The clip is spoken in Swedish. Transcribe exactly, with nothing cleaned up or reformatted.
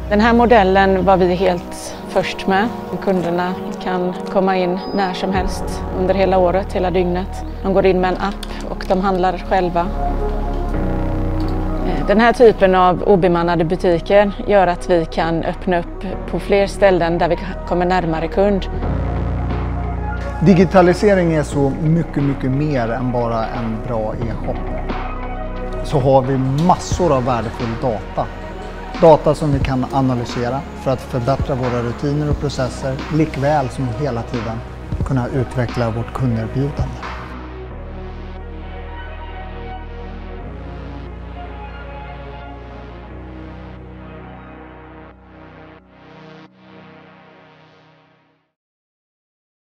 Den här modellen var vi helt först med. Kunderna kan komma in när som helst under hela året, hela dygnet. De går in med en app och de handlar själva. Den här typen av obemannade butiker gör att vi kan öppna upp på fler ställen där vi kommer närmare kund. Digitalisering är så mycket, mycket mer än bara en bra e-shop. Så har vi massor av värdefull data. Data som vi kan analysera för att förbättra våra rutiner och processer, likväl som hela tiden kunna utveckla vårt kunderbjudande.